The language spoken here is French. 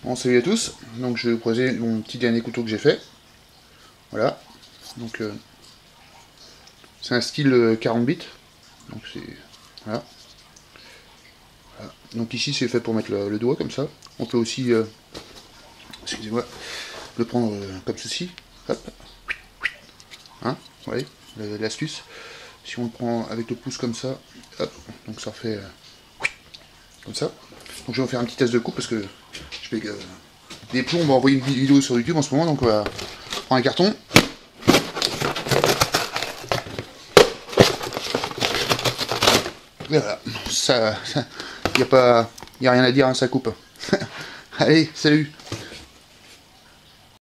Bon, salut à tous. Donc je vais vous proposer mon petit dernier couteau que j'ai fait. Voilà. Donc c'est un style 40 bits. Donc c'est voilà. Voilà. Donc ici c'est fait pour mettre le doigt comme ça. On peut aussi, excusez-moi, le prendre comme ceci. Hop. Hein, vous voyez l'astuce. Si on le prend avec le pouce comme ça, hop, donc ça fait comme ça. Donc je vais vous faire un petit test de coupe parce que je vais des plombs. On va envoyer une vidéo sur YouTube en ce moment, donc on va prendre un carton. Et voilà, ça, y a rien à dire, hein, ça coupe. Allez, salut.